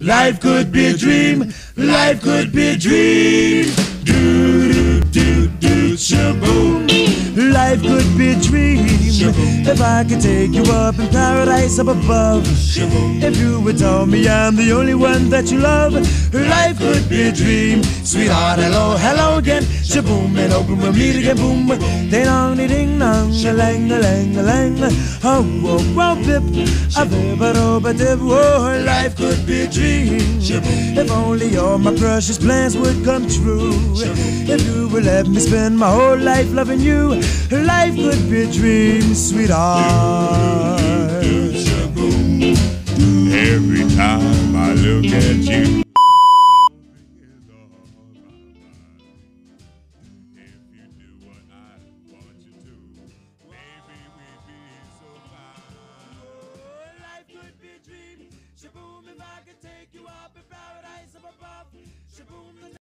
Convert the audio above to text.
Life could be a dream. Life could be a dream. Do do do do shaboom. Life could be a dream. If I could take you up in paradise up above. If you would tell me I'm the only one that you love. Life could be a dream. Sweetheart, hello, hello again. Shaboom, and open we'll meet again. Boom, ding dong, ding dong, a lang, a lang, a lang. Oh, oh, oh, pip, a bip, a dip. Oh, life could be a dream. If only all my precious plans would come true. If you would let me spend my whole life loving you. Life could be a dream, sweetheart. Every time I look at you,